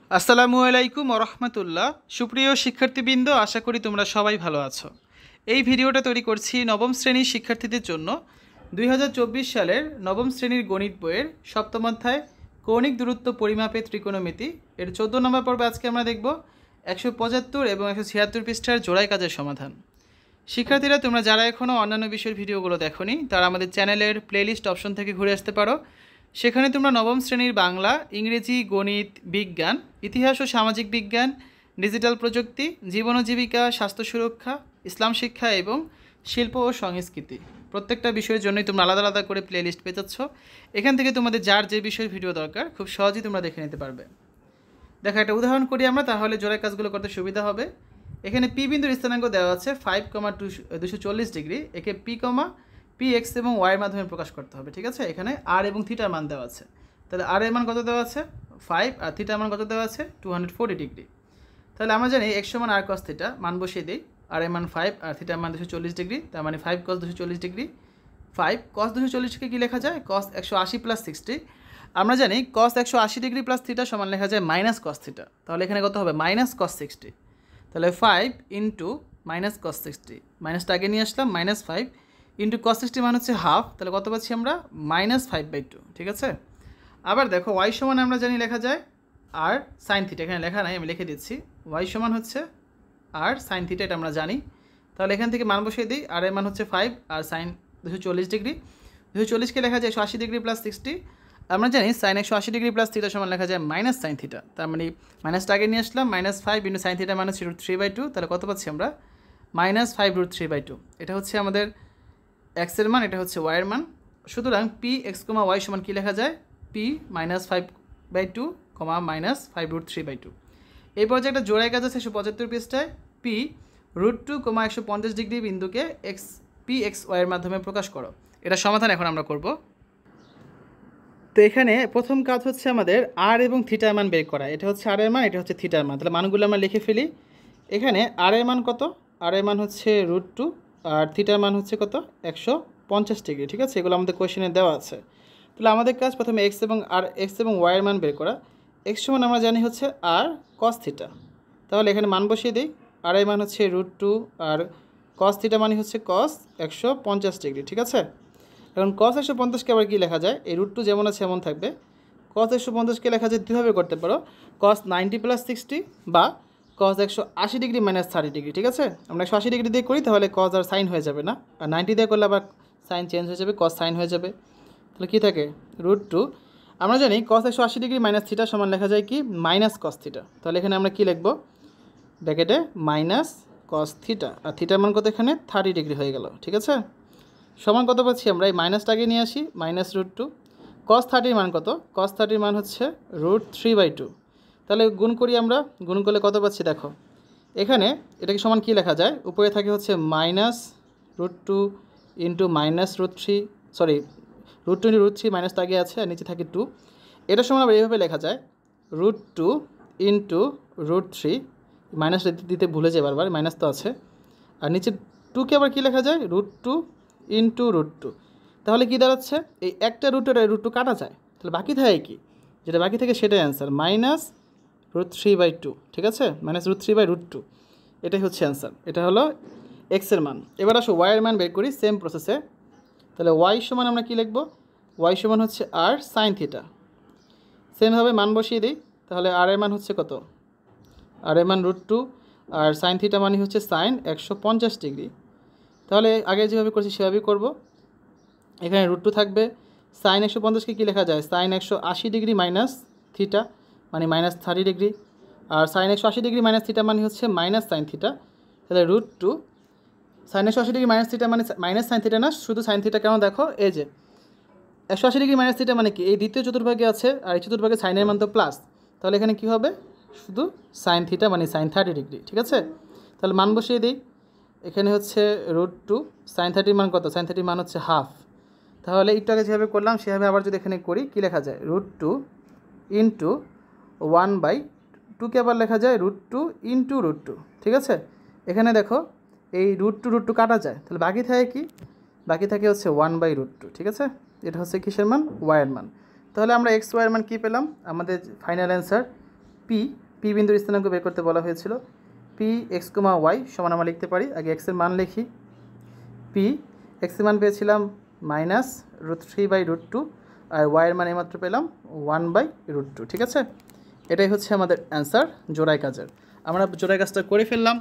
আসসালামু আলাইকুম ওরহমতুল্লাহ। সুপ্রিয় শিক্ষার্থীবৃন্দ, আশা করি তোমরা সবাই ভালো আছো। এই ভিডিওটা তৈরি করছি নবম শ্রেণীর শিক্ষার্থীদের জন্য। 2024 সালের নবম শ্রেণীর গণিত বইয়ের সপ্তম অধ্যায় কৌণিক দূরত্ব পরিমাপে ত্রিকোণমিতি এর 14 নম্বর পর্বে আজকে আমরা দেখব 175 এবং 176 পৃষ্ঠার জোড়াই কাজের সমাধান। শিক্ষার্থীরা, তোমরা যারা এখনও অন্যান্য বিষয়ের ভিডিওগুলো দেখোনি তারা আমাদের চ্যানেলের প্লেলিস্ট অপশন থেকে ঘুরে আসতে পারো। সেখানে তোমরা নবম শ্রেণীর বাংলা, ইংরেজি, গণিত, বিজ্ঞান, ইতিহাস ও সামাজিক বিজ্ঞান, ডিজিটাল প্রযুক্তি, জীবন ও জীবিকা, স্বাস্থ্য সুরক্ষা, ইসলাম শিক্ষা এবং শিল্প ও সংস্কৃতি প্রত্যেকটা বিষয়ের জন্যই তোমরা আলাদা আলাদা করে প্লেলিস্ট পেয়ে যাচ্ছ। এখান থেকে তোমাদের যার যে বিষয়ের ভিডিও দরকার খুব সহজেই তোমরা দেখে নিতে পারবে। দেখো, একটা উদাহরণ করি আমরা, তাহলে জোড়াই কাজগুলো করতে সুবিধা হবে। এখানে পি বিন্দুর স্থানাঙ্ক দেওয়া আছে 5,240 ডিগ্রি। একে পি এক্স এবং ওয়াইয়ের মাধ্যমে প্রকাশ করতে হবে। ঠিক আছে, এখানে আর এবং থিটার মান দেওয়া আছে। তাহলে আর এর মান কত দেওয়া আছে 5, আর থিটার মান কত দেওয়া আছে 240 ডিগ্রি। তাহলে আমরা জানি এক্স সমান আর কস থিটা, মান বসিয়ে দিই। আর এর মান 5 আর থিটার মান 240 ডিগ্রি, তার মানে 5 cos 240 ডিগ্রি। 5 cos 240কে কী লেখা যায়, cos 180 + 60। আমরা জানি cos 180 ডিগ্রি প্লাস থিটা সমান লেখা যায় মাইনাস cos থিটা। তাহলে এখানে কত হবে মাইনাস cos 60। তাহলে 5 ইন্টু মাইনাস cos 60, মাইনাসটা আগে নিয়ে আসলাম, -5 ইন্টু cos 60 মান হচ্ছে হাফ। তাহলে কত পাচ্ছি আমরা -5/2। ঠিক আছে, আবার দেখো y সমান আমরা জানি লেখা যায় আর সাইন থিটা। এখানে লেখা নাই, আমি লিখে দিচ্ছি। y সমান হচ্ছে আর সাইন থিটা, এটা আমরা জানি। তাহলে এখান থেকে মান বসিয়ে দিই। আর এর মান হচ্ছে 5 আর সাইন 240 ডিগ্রি। 240কে লেখা যায় 180 ডিগ্রি প্লাস 60। আমরা জানি সাইন 180 ডিগ্রি প্লাস থিটা সমান লেখা যায় মাইনাস সাইন থিটা। তার মানে মাইনাসটা আগে নিয়ে আসলাম, -5 ইন্টু সাইন থিটা মানে √3/2। তাহলে কত পাচ্ছি আমরা -5√3/2। এটা হচ্ছে আমাদের এক্স এর মান, এটা হচ্ছে ওয়াই এর মান। সুতরাং পি এক্স কমা ওয়াই সমান কী লেখা যায়, পি -5/2, -5√3/2। এই পর্যায়ে একটা জোড়াই কাজ আছে 175 পৃষ্ঠায়। পি √2, 150 ডিগ্রি বিন্দুকে পি এক্স ওয়াইয়ের মাধ্যমে প্রকাশ করো। এটা সমাধান এখন আমরা করব। তো এখানে প্রথম কাজ হচ্ছে আমাদের আর এবং থিটার মান বের করা। এটা হচ্ছে আর এর মান, এটা হচ্ছে থিটার মান। তাহলে মানগুলো আমরা লিখে ফেলি। এখানে আর এর মান কত, আর এর মান হচ্ছে √2 আর থিটার মান হচ্ছে কত 150 ডিগ্রি। ঠিক আছে, এগুলো আমাদের কোয়েশ্চেনে দেওয়া আছে। তাহলে আমাদের কাজ প্রথমে এক্স এবং ওয়াইয়ের মান বের করা। এক্স সমান আমরা জানি হচ্ছে আর কস থিটা। তাহলে এখানে মান বসিয়ে দিই। আর এর মান হচ্ছে √2 আর কস থিটা মানে হচ্ছে কস 150 ডিগ্রি। ঠিক আছে, এখন cos 150কে আবার কী লেখা যায়, এই √2 যেমন আছে এমন থাকবে। cos 150কে লেখা যায় দুইভাবে করতে পারো, cos 90 + 60 বা cos 180 ডিগ্রি - 30 ডিগ্রি। ঠিক আছে, আমরা 180 ডিগ্রি দিয়ে করি তাহলে cos আর সাইন হয়ে যাবে না, আর 90 দিয়ে করলে আবার সাইন চেঞ্জ হয়ে যাবে, cos সাইন হয়ে যাবে। তাহলে কী থাকে √2। আমরা জানি cos 180 ডিগ্রি - থিটা সমান লেখা যায় কি -cos থিটা। তাহলে এখানে আমরা কী লিখব, ব্র্যাকেটে -cos থিটা, আর থিটার মান কত এখানে 30 ডিগ্রি হয়ে গেল। ঠিক আছে, সমান কত পাচ্ছি আমরা, এই মাইনাসটা আগে নিয়ে আসি, -√2। cos 30 মান কত, cos 30 মান হচ্ছে √3/2। তাহলে গুণ করি আমরা, গুণ করলে কত পাচ্ছি দেখো, এখানে এটাকে সমান কী লেখা যায়, উপরে থাকে হচ্ছে -√2 ইন্টু -√3, সরি √2 ইন্টু √3, মাইনাসটা আগে আছে আর নিচে থাকে 2। এটা সমান আবার এইভাবে লেখা যায় √2 ইন্টু √3, মাইনাস দিতে ভুলে যায় বারবার, মাইনাস তো আছে, আর নিচে 2কে আবার কী লেখা যায় √2 ইন্টু √2। তাহলে কী দাঁড়াচ্ছে, এই একটা √2 কাটা যায়, তাহলে বাকি থাকে কি, যেটা বাকি থাকে সেটাই অ্যান্সার -√3/2। ঠিক আছে, -√3/2, এটাই হচ্ছে অ্যান্সার। এটা হলো এক্সের মান। এবার আসো ওয়াইয়ের মান বের করি সেম প্রসেসে। তাহলে ওয়াই সমান আমরা কী লিখব, ওয়াই সমান হচ্ছে আর সাইন থিটা। সেমভাবে মান বসিয়ে দিই। তাহলে আর এর মান হচ্ছে কত, আর এর মান √2 আর সাইন থিটা মানে হচ্ছে সাইন 150 ডিগ্রি। তাহলে আগে যেভাবে করছি সেভাবেই করব। এখানে √2 থাকবে, সাইন 150কে কী লেখা যায়, সাইন 180 ডিগ্রি - থিটা মানে -30 ডিগ্রি, আর সাইন 180 ডিগ্রি - থিটা মানে হচ্ছে সাইন থিটা। তাহলে √2 সাইন 180 ডিগ্রি - থিটা মানে সাইন থিটা না, শুধু সাইন থিটা। কেন দেখো, এই যে 180 ডিগ্রি - থিটা মানে কি, এই দ্বিতীয় চতুর্ভাগে আছে আর এই চতুর্ভাগে সাইনের মান তো প্লাস, তাহলে এখানে কী হবে শুধু সাইন থিটা মানে সাইন 30 ডিগ্রি। ঠিক আছে, তাহলে মান বসিয়ে দিই। এখানে হচ্ছে √2, সাইন 30 মান কত, সাইন 30 মান হচ্ছে হাফ। তাহলে একটু আগে যেভাবে করলাম সেভাবে আবার যদি এখানে করি, কী লেখা যায় √2 ইন্টু 1/2কে আবার লেখা যায় √2 ইন্টু √2। ঠিক আছে, এখানে দেখো এই √2 কাটা যায়, তাহলে বাকি থাকে কি, বাকি থাকে হচ্ছে 1/√2। ঠিক আছে, এটা হচ্ছে কিসের মান, ওয়াইয়ের মান। তাহলে আমরা এক্স ওয়াইয়ের মান কী পেলাম, আমাদের ফাইনাল অ্যান্সার পি পি বিন্দুর স্থানাঙ্ক বের করতে বলা হয়েছিল। পি এক্স কমা ওয়াই সমান আমরা লিখতে পারি, আগে এক্সের মান লিখি। পি এক্সের মান পেয়েছিলাম -√3/√2 আর ওয়াইয়ের মান এইমাত্র পেলাম 1/√2। ঠিক আছে, এটাই হচ্ছে আমাদের অ্যান্সার জোড়াই কাজের। আমরা জোড়াই কাজটা করে ফেললাম।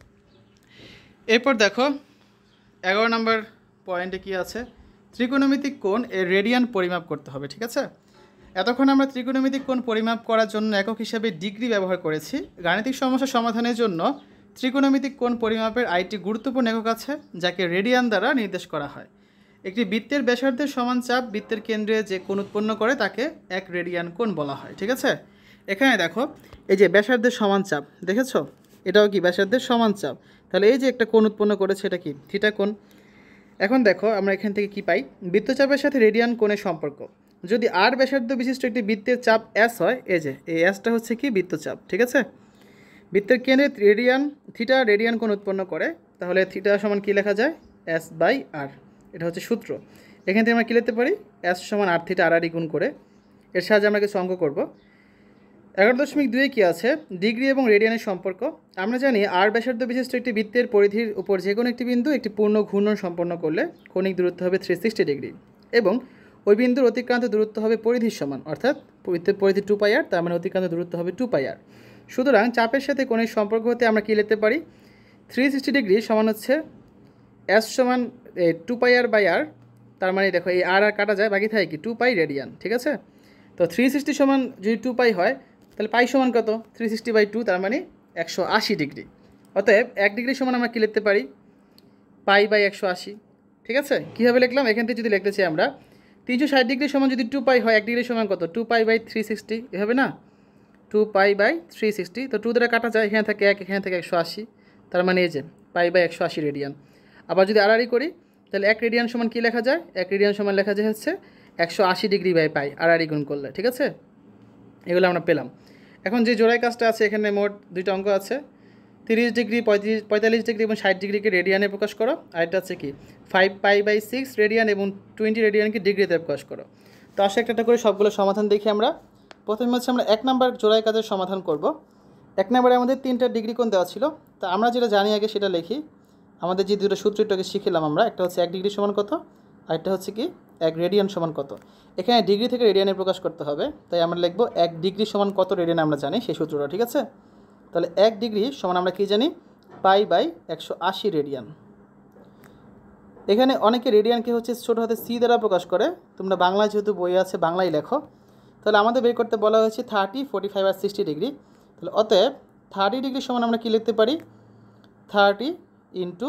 এরপর দেখো 11 নম্বর পয়েন্টে কি আছে, ত্রিকোণমিতিক কোণ এর রেডিয়ান পরিমাপ করতে হবে। ঠিক আছে, এতক্ষণ আমরা ত্রিকোণমিতিক কোণ পরিমাপ করার জন্য একক হিসাবে ডিগ্রি ব্যবহার করেছি। গাণিতিক সমস্যা সমাধানের জন্য ত্রিকোণমিতিক কোণ পরিমাপের আরেকটি গুরুত্বপূর্ণ একক আছে, যাকে রেডিয়ান দ্বারা নির্দেশ করা হয়। একটি বৃত্তের ব্যাসার্ধের সমান চাপ বৃত্তের কেন্দ্রে যে কোণ উৎপন্ন করে তাকে 1 রেডিয়ান কোণ বলা হয়। ঠিক আছে, এখানে দেখো এই যে ব্যাসার্ধের সমান চাপ দেখেছো, এটাও কি ব্যাসার্ধের সমান চাপ, তাহলে এই যে একটা কোণ উৎপন্ন করেছে এটা কি থিটা কোণ। এখন দেখো আমরা এখান থেকে কি পাই, বৃত্তচাপের সাথে রেডিয়ান কোণের সম্পর্ক। যদি আর ব্যাসার্ধ বিশিষ্ট একটি বৃত্তের চাপ এস হয়, এই যে এই এসটা হচ্ছে কি বৃত্তচাপ। ঠিক আছে, বৃত্তের কেন্দ্রে থিটা রেডিয়ান কোণ উৎপন্ন করে, তাহলে থিটা সমান কী লেখা যায়, S/R। এটা হচ্ছে সূত্র। এখান থেকে আমরা কী লিখতে পারি, S সমান R থিটা RR গুণ করে। এর সাহায্যে আমরা কিছু অঙ্ক করব। 11.2 কী আছে, ডিগ্রি এবং রেডিয়ানের সম্পর্ক। আমরা জানি আর ব্যাসার্ধ বিশিষ্ট একটি বৃত্তের পরিধির উপর যে কোনো একটি বিন্দু একটি পূর্ণ ঘূর্ণন সম্পন্ন করলে কৌণিক দূরত্ব হবে 360 ডিগ্রি এবং ওই বিন্দুর অতিক্রান্ত দূরত্ব হবে পরিধির সমান, অর্থাৎ বৃত্তের পরিধি 2πr, তার মানে অতিক্রান্ত দূরত্ব হবে 2πr। সুতরাং চাপের সাথে কোণের সম্পর্ক হতে আমরা কী লিখতে পারি, 360 ডিগ্রি সমান হচ্ছে S সমান 2πr/r, তার মানে দেখো এই আর কাটা যায়, বাকি থাকে কি 2π রেডিয়ান। ঠিক আছে, তো 360 সমান যদি 2π হয় তাহলে পাই সমান কত, 360/2, তার মানে 180 ডিগ্রি। অতএব 1 ডিগ্রি সমান আমরা কী লিখতে পারি, π/180। ঠিক আছে, কীভাবে লিখলাম, এখান থেকে যদি লিখতে চাই আমরা 360 ডিগ্রি সমান যদি 2π হয়, 1 ডিগ্রি সমান কত, 2π/360, এভাবে না, 2π/360। তো 2 দ্বারা কাটা যায়, এখানে থাকে 1, এখানে থেকে 180, তার মানে এই যে π/180 রেডিয়ান। আবার যদি আড়াআড়ি করি তাহলে 1 রেডিয়ান সমান কী লেখা যায়, 1 রেডিয়ান সমান লেখা যায় হচ্ছে 180 ডিগ্রি/π, আড়াআড়ি গুণ করলে। ঠিক আছে, এগুলো আমরা পেলাম। এখন যে জোড়াই কাজটা আছে, এখানে মোট 2টা অঙ্ক আছে, 30 ডিগ্রি, 45 ডিগ্রি এবং 60 ডিগ্রিকে রেডিয়ানে প্রকাশ করো। আর এটা আছে কি 5π/6 রেডিয়ান এবং 20 রেডিয়ানকে ডিগ্রিতে প্রকাশ করো। তো আসলে একটা করে সবগুলো সমাধান দেখি আমরা। প্রথমে হচ্ছে আমরা 1 নম্বর জোড়াই কাজের সমাধান করব। 1 নম্বরে আমাদের 3টা ডিগ্রি কোণ দেওয়া ছিল, তা আমরা যেটা জানি আগে সেটা লিখি। আমাদের যে দুটো সূত্রটাকে শিখলাম আমরা, একটা হচ্ছে 1 ডিগ্রি সমান কত, আর একটা হচ্ছে কি 1 রেডিয়ান সমান কত। এখানে ডিগ্রি থেকে রেডিয়ানে প্রকাশ করতে হবে, তাই আমরা লিখব 1 ডিগ্রি সমান কত রেডিয়ান, আমরা জানি সেই সূত্রটা। ঠিক আছে, তাহলে 1 ডিগ্রি সমান আমরা কি জানি, π/180 রেডিয়ান। এখানে অনেকে রেডিয়ানকে হচ্ছে ছোটো হাতে সি দ্বারা প্রকাশ করে, তোমরা বাংলায় যেহেতু বই আছে বাংলায় লেখো। তাহলে আমাদের বের করতে বলা হয়েছে 30, 45 আর 60 ডিগ্রি। তাহলে অতএব 30 ডিগ্রি সমান আমরা কি লিখতে পারি, 30 ×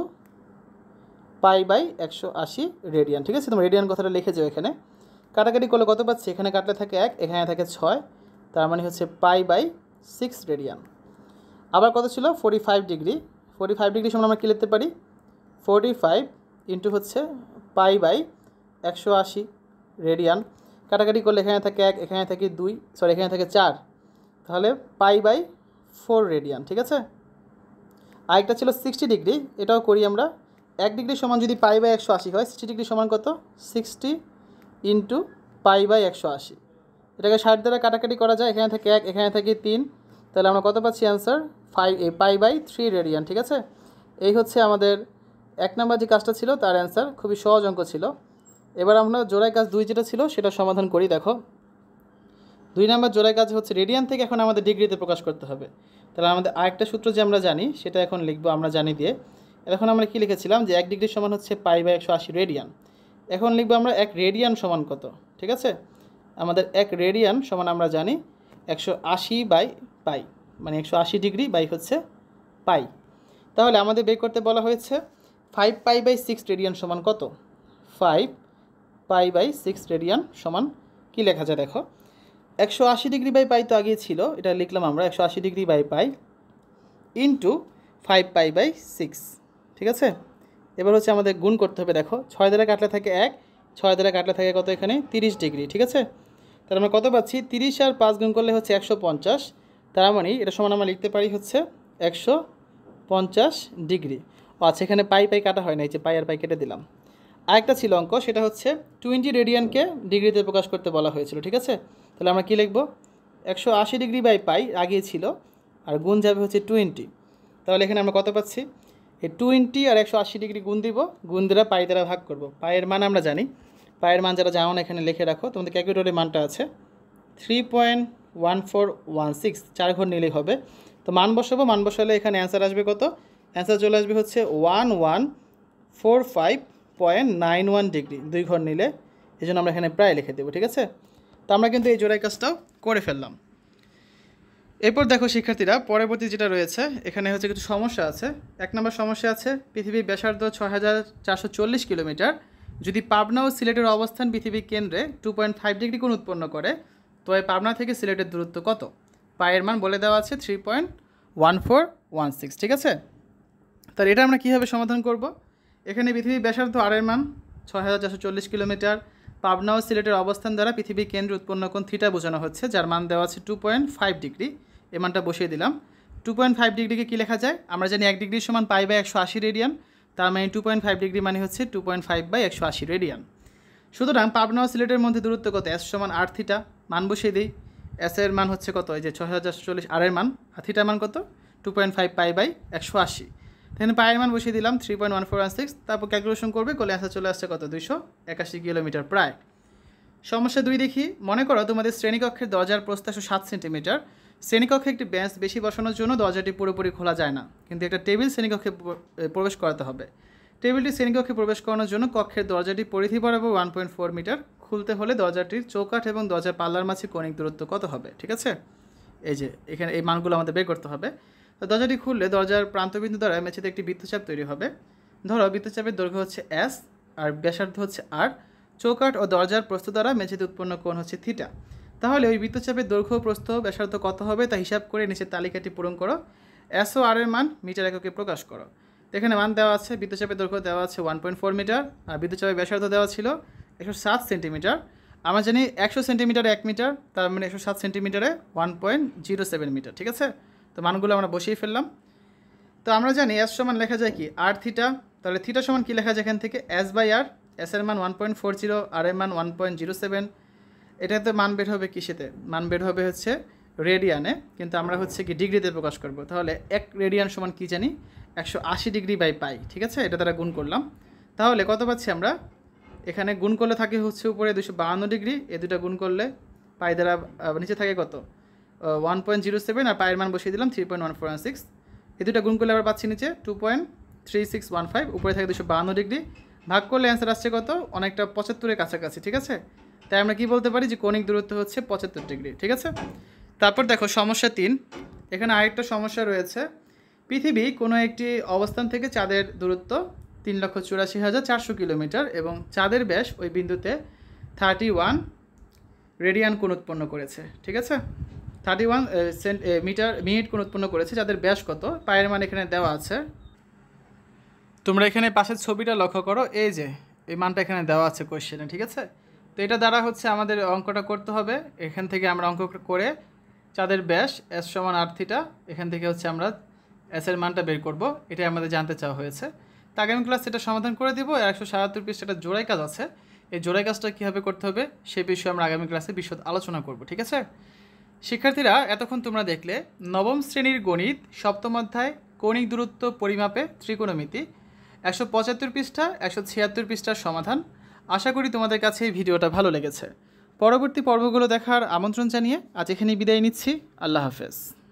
π/180 রেডিয়ান। ঠিক আছে, তোমরা রেডিয়ান কথাটা লিখে যাও। এখানে কাটাকাটি করলে কত পাচ্ছি, এখানে কাটলে থাকে 1, এখানে থাকে 6, তার মানে হচ্ছে π/6 রেডিয়ান। আবার কত ছিল, 45 ডিগ্রি। 45 ডিগ্রি সমান আমরা কী লিখতে পারি, 45 × হচ্ছে π/180 রেডিয়ান। কাটাকাটি করলে এখানে থাকে 1, এখানে থাকে 2, সরি এখানে থাকে 4, তাহলে π/4 রেডিয়ান। ঠিক আছে, আরেকটা ছিল 60 ডিগ্রি, এটাও করি আমরা। 1 ডিগ্রি সমান যদি π/180 হয়, 60 ডিগ্রি সমান কত, 60 × π/180। এটাকে 60 দ্বারা কাটাকাটি করা যায়, এখানে থাকে 1, এখানে থাকে 3, তাহলে আমরা কত পাচ্ছি অ্যান্সার, π/3 রেডিয়ান। ঠিক আছে, এই হচ্ছে আমাদের 1 নম্বর যে কাজটা ছিল তার অ্যান্সার। খুবই সহজ অঙ্ক ছিল। এবার আমরা জোড়াই কাজ 2 যেটা ছিল সেটা সমাধান করি। দেখো 2 নম্বর জোড়াই কাজ হচ্ছে রেডিয়ান থেকে এখন আমাদের ডিগ্রিতে প্রকাশ করতে হবে। তাহলে আমাদের আরেকটা সূত্র যে আমরা জানি সেটা এখন লিখবো আমরা জানি দিয়ে। এখন আমরা কি লিখেছিলাম যে 1 ডিগ্রি সমান হচ্ছে π/180 রেডিয়ান। এখন লিখবো আমরা 1 রেডিয়ান সমান কত। ঠিক আছে, আমাদের 1 রেডিয়ান সমান আমরা জানি 180/π, মানে 180 ডিগ্রি বাই হচ্ছে পাই। তাহলে আমাদের বের করতে বলা হয়েছে 5π/6 রেডিয়ান সমান কত, 5π/6 রেডিয়ান সমান কি লেখা যায়, দেখো 180 ডিগ্রি বাই পাই তো আগেই ছিল, এটা লিখলাম আমরা 180 ডিগ্রি বাই পাই ইন্টু 5π/6। ঠিক আছে, এবার হচ্ছে আমাদের গুণ করতে হবে। দেখো 6 দ্বারা কাটলে থাকে 1, 6 দ্বারা কাটলে থাকে কত, এখানে 30 ডিগ্রি। ঠিক আছে, তাহলে আমরা কত পাচ্ছি, 30 আর 5 গুণ করলে হচ্ছে 150, তার মানে এটা সমান আমরা লিখতে পারি হচ্ছে 150 ডিগ্রি। আচ্ছা, এখানে পাই কাটা হয় না, এই যে পাই আর পাই কেটে দিলাম। আরেকটা ছিল অঙ্ক, সেটা হচ্ছে 20 রেডিয়ানকে ডিগ্রিতে প্রকাশ করতে বলা হয়েছিল। ঠিক আছে, তাহলে আমরা কি লিখব, 180 ডিগ্রি বাই পাই আগিয়ে ছিল, আর গুণ যাবে হচ্ছে 20। তাহলে এখানে আমরা কত পাচ্ছি, এই 20 আর 180 ডিগ্রি গুণ দিব, গুণ দ্বারা পাই দ্বারা ভাগ করব। পায়ের মান আমরা জানি, পায়ের মান যারা জানো না এখানে লিখে রাখো, তোমাদের ক্যালকুলেটরে মানটা আছে 3.1416, 4 ঘর নিলেই হবে। তো মান বসাবো, মান বসালে এখানে অ্যান্সার আসবে কত, অ্যান্সার চলে আসবে হচ্ছে 1145.91 ডিগ্রি, 2 ঘর নিলে, এই জন্য আমরা এখানে প্রায় লিখে দেবো। ঠিক আছে, তো আমরা কিন্তু এই জোড়াই কাজটাও করে ফেললাম। এরপর দেখো শিক্ষার্থীরা, পরবর্তী যেটা রয়েছে এখানে হচ্ছে কিছু সমস্যা আছে। 1 নম্বর সমস্যা আছে, পৃথিবীর ব্যাসার্ধ 6440 কিলোমিটার, যদি পাবনা ও সিলেটের অবস্থান পৃথিবীর কেন্দ্রে 2.5 ডিগ্রি কোণ উৎপন্ন করে, তো এই পাবনা থেকে সিলেটের দূরত্ব কত? পায়ের মান বলে দেওয়া আছে 3.1416। ঠিক আছে, তাহলে এটা আমরা কীভাবে সমাধান করব? এখানে পৃথিবীর ব্যাসার্ধ আর এর মান 6440 কিলোমিটার, পাবনা ও সিলেটের অবস্থান দ্বারা পৃথিবীর কেন্দ্রে উৎপন্ন কোণ থিটা বোঝানো হচ্ছে, যার মান দেওয়া আছে 2.5 ডিগ্রি। এই মানটা বসিয়ে দিলাম। 2.5 ডিগ্রিকে কী লেখা যায়? আমরা জানি 1 ডিগ্রি সমান পাই বাই 180 রেডিয়ান, তার মানে 2.5 ডিগ্রি মানে হচ্ছে 2.5 বাই 180 রেডিয়ান। সুতরাং পাবনা ও সিলেটের মধ্যে দূরত্ব কত? এস সমান আর থিটা, মান বসিয়ে দিই। এস এর মান হচ্ছে কত? এই যে 6440, আর এর মান, আর থিটার মান কত? 2.5 পাই বাই 180। এখানে পায়ের মান বসিয়ে দিলাম 3.1416, তারপর ক্যালকুলেশন করবে, করলে অ্যান্সার চলে আসছে কত? 281 কিলোমিটার প্রায়। সমস্যা 2 দেখি। মনে করো তোমাদের শ্রেণীকক্ষের দরজার প্রস্থ 7 সেন্টিমিটার। শ্রেণীকক্ষে একটি বেঞ্চ বেশি বসানোর জন্য দরজাটি পুরোপুরি খোলা যায় না, কিন্তু একটা টেবিল শ্রেণীকক্ষে প্রবেশ করাতে হবে। টেবিলটি শ্রেণীকক্ষে প্রবেশ করানোর জন্য কক্ষের দরজাটি পরিধি বরাবর 1.4 মিটার। খুলতে হলে দরজাটির চৌকাঠ এবং দরজার পাল্লার মাঝে কৌণিক দূরত্ব কত হবে? ঠিক আছে, এই যে এখানে এই মানগুলো আমাদের বের করতে হবে। তো দরজাটি খুললে দরজার প্রান্তবিন্দু দ্বারা মেঝেতে একটি বৃত্তচাপ তৈরি হবে। ধরো বৃত্তচাপের দৈর্ঘ্য হচ্ছে এস আর ব্যাসার্ধ হচ্ছে আর, চৌকাঠ ও দরজার প্রস্থ দ্বারা মেঝেতে উৎপন্ন কোণ হচ্ছে থিটা। তাহলে ওই বৃত্তচাপের দৈর্ঘ্য, প্রস্থ, ব্যাসার্ধ কত হবে তা হিসাব করে নিচের তালিকাটি পূরণ করো। এস ও আর এর মান মিটার এককে প্রকাশ করো। এখানে মান দেওয়া আছে, বৃত্তচাপের দৈর্ঘ্য দেওয়া আছে 1.4 মিটার, আর বৃত্তচাপের ব্যাসার্ধ দেওয়া ছিল 107 সেন্টিমিটার। আমরা জানি 100 সেন্টিমিটারে 1 মিটার, তার মানে 107 সেন্টিমিটারে 1.07 মিটার। ঠিক আছে, তো মানগুলো আমরা বসিয়ে ফেললাম। তো আমরা জানি এস সমান লেখা যায় কি আর থিটা, তাহলে থিটা সমান কি লেখা যায় এখান থেকে? S by R. এস এর মান 1.40, আর এর মান 1.07। এটাতে মান বের হবে কিসেতে? মান বের হবে হচ্ছে রেডিয়ানে, কিন্তু আমরা হচ্ছে কি ডিগ্রিতে প্রকাশ করব। তাহলে 1 রেডিয়ান সমান কি জানি? 180 ডিগ্রি বাই পাই। ঠিক আছে, এটা দ্বারা গুণ করলাম। তাহলে কত পাচ্ছি আমরা? এখানে গুণ করলে থাকে হচ্ছে উপরে 252 ডিগ্রি, এই দুটা গুণ করলে পাই দ্বারা নিচে থাকে কত? 1.07, আর পায়ের মান বসিয়ে দিলাম 3.1416। এই দুটা গুণ করলে আবার পাচ্ছি নিচে 2.3615, উপরে থাকে 252 ডিগ্রি। ভাগ করলে অ্যান্সার আসছে কত? অনেকটা 75-এর কাছাকাছি। ঠিক আছে, তাই আমরা কি বলতে পারি যে কৌণিক দূরত্ব হচ্ছে 75 ডিগ্রি। ঠিক আছে, তারপর দেখো সমস্যা 3। এখানে আরেকটা সমস্যা রয়েছে। পৃথিবী কোনো একটি অবস্থান থেকে চাঁদের দূরত্ব 3,84,400 কিলোমিটার এবং চাঁদের ব্যাস ওই বিন্দুতে 31 রেডিয়ান কোণ উৎপন্ন করেছে। ঠিক আছে, 31 মিনিট কোণ উৎপন্ন করেছে। যাদের ব্যাস কত? পায়ের মান এখানে দেওয়া আছে। তোমরা এখানে পাশের ছবিটা লক্ষ্য করো, এই যে এই মানটা এখানে দেওয়া আছে কোয়েশ্চেনে। ঠিক আছে, তো এটা দ্বারা হচ্ছে আমাদের অঙ্কটা করতে হবে। এখান থেকে আমরা অঙ্ক করে চাঁদের ব্যাস এস সমান আর থিটা, এখান থেকে হচ্ছে আমরা এস এর মানটা বের করব। এটাই আমাদের জানতে চাওয়া হয়েছে। তো আগামী ক্লাস এটা সমাধান করে দিব। 177 পৃষ্ঠাটা জোড়াই কাজ আছে, এই জোড়াই কাজটা কীভাবে করতে হবে সেই বিষয়ে আমরা আগামী ক্লাসে বিশদ আলোচনা করব। ঠিক আছে শিক্ষার্থীরা, এতক্ষণ তোমরা দেখলে নবম শ্রেণীর গণিত সপ্তম অধ্যায় কৌণিক দূরত্ব পরিমাপে ত্রিকোণমিতি 175 পৃষ্ঠা 176 পৃষ্ঠার সমাধান। আশা করি তোমাদের কাছে এই ভিডিওটা ভালো লেগেছে। পরবর্তী পর্বগুলো দেখার আমন্ত্রণ জানিয়ে আজ এখানেই বিদায় নিচ্ছি। আল্লাহ হাফেজ।